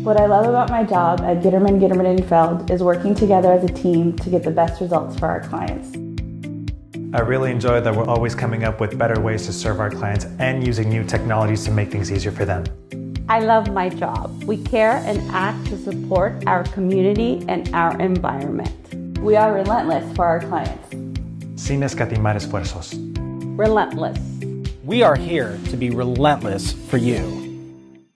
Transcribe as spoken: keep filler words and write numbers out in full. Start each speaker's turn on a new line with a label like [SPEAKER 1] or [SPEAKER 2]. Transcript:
[SPEAKER 1] What I love about my job at Ghitterman, Ghitterman and Feld is working together as a team to get the best results for our clients.
[SPEAKER 2] I really enjoy that we're always coming up with better ways to serve our clients and using new technologies to make things easier for them.
[SPEAKER 3] I love my job. We care and act to support our community and our environment.
[SPEAKER 1] We are relentless for our clients.
[SPEAKER 2] Sin escatimar esfuerzos.
[SPEAKER 3] Relentless.
[SPEAKER 4] We are here to be relentless for you.